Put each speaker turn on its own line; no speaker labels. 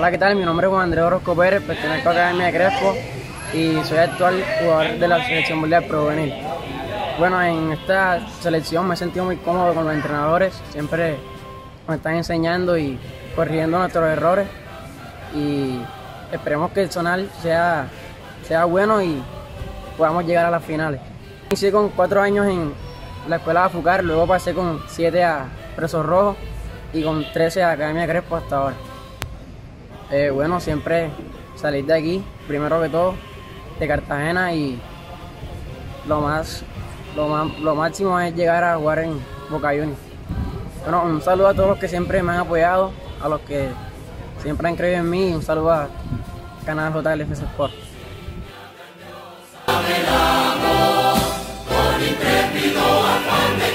Hola, ¿qué tal? Mi nombre es Juan Andrés Orozco Pérez, pertenezco a la Academia de Crespo y soy actual jugador de la Selección Mundial Pro Juvenil. Bueno, en esta selección me he sentido muy cómodo con los entrenadores, siempre nos están enseñando y corrigiendo nuestros errores y esperemos que el zonal sea bueno y podamos llegar a las finales. Inicié con 4 años en la escuela de Afucar, luego pasé con 7 a Presos Rojos y con 13 a Academia de Crespo hasta ahora. Bueno, siempre salir de aquí, primero que todo, de Cartagena, y lo máximo es llegar a jugar en Boca Juniors. Bueno, un saludo a todos los que siempre me han apoyado, a los que siempre han creído en mí, y un saludo a Canal JLFC Sport.
Con intrépido afán de